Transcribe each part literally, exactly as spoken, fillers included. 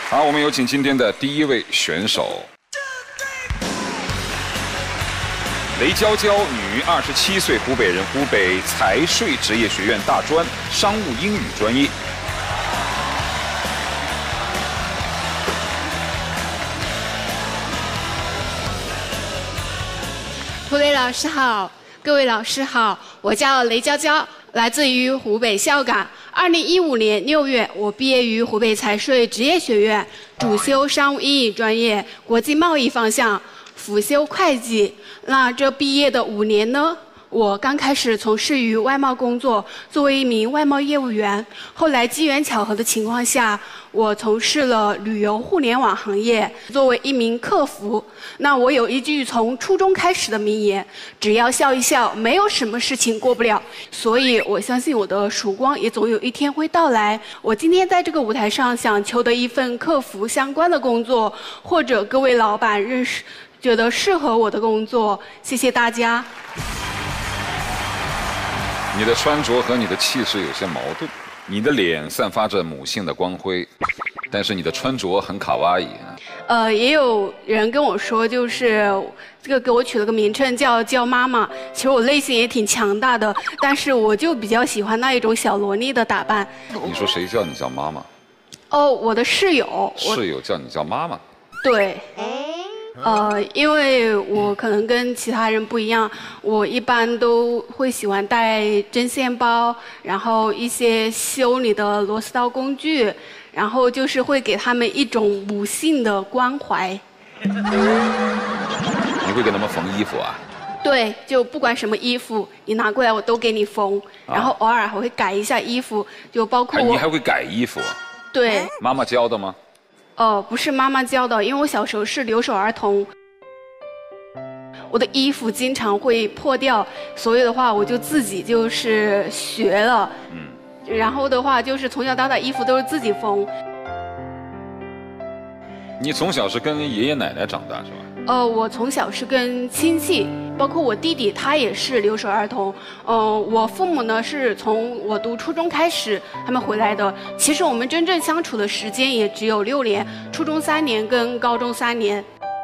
好，我们有请今天的第一位选手。 雷娇娇，女，二十七岁，湖北人，湖北财税职业学院大专商务英语专业。 涂磊老师好，各位老师好，我叫雷娇娇，来自于湖北孝感。二零一五年六月，我毕业于湖北财税职业学院，主修商务英语专业，国际贸易方向。 辅修会计，那这毕业的五年呢，我刚开始从事于外贸工作，作为一名外贸业务员。后来机缘巧合的情况下，我从事了旅游互联网行业，作为一名客服。那我有一句从初中开始的名言：只要笑一笑，没有什么事情过不了。所以我相信我的曙光也总有一天会到来。我今天在这个舞台上想求得一份客服相关的工作，或者各位老板认识。 觉得适合我的工作，谢谢大家。 你的穿着和你的气质有些矛盾，你的脸散发着母性的光辉，但是你的穿着很卡哇伊。 呃，也有人跟我说，就是这个给我取了个名称叫“娇妈妈”。其实我内心也挺强大的，但是我就比较喜欢那一种小萝莉的打扮。 你说谁叫你叫妈妈？ 哦，我的室友。 室友叫你叫妈妈。 对。 呃，因为我可能跟其他人不一样，我一般都会喜欢带针线包，然后一些修理的螺丝刀工具，然后就是会给他们一种母性的关怀。 你会给他们缝衣服啊？ 对，就不管什么衣服，你拿过来我都给你缝，然后偶尔还会改一下衣服，就包括我。 你还会改衣服？ 对。 妈妈教的吗？ 哦，不是妈妈教的，因为我小时候是留守儿童，我的衣服经常会破掉，所以的话我就自己就是学了，嗯，然后的话就是从小到大衣服都是自己缝。 你从小是跟爷爷奶奶长大是吧？ 呃，我从小是跟亲戚，包括我弟弟，他也是留守儿童。嗯、呃，我父母呢是从我读初中开始他们回来的。其实我们真正相处的时间也只有六年，初中三年跟高中三年。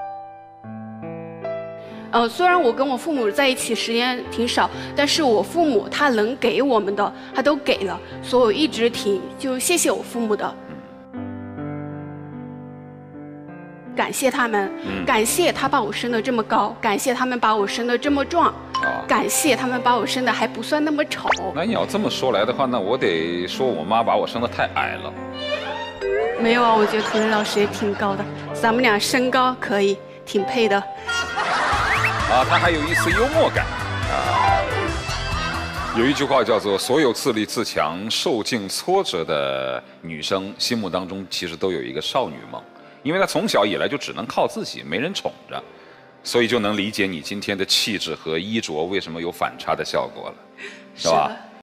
呃，虽然我跟我父母在一起时间挺少，但是我父母他能给我们的，他都给了，所以我一直挺就谢谢我父母的。 感谢他们，嗯、感谢他把我生得这么高，感谢他们把我生得这么壮，啊、感谢他们把我生得还不算那么丑。 那你要这么说来的话，那我得说我妈把我生得太矮了。 没有啊，我觉得涂磊老师也挺高的，咱们俩身高可以，挺配的。 啊，他还有一丝幽默感啊。有一句话叫做“所有自立自强、受尽挫折的女生，心目当中其实都有一个少女梦”。 因为他从小以来就只能靠自己，没人宠着，所以就能理解你今天的气质和衣着为什么有反差的效果了，是吧？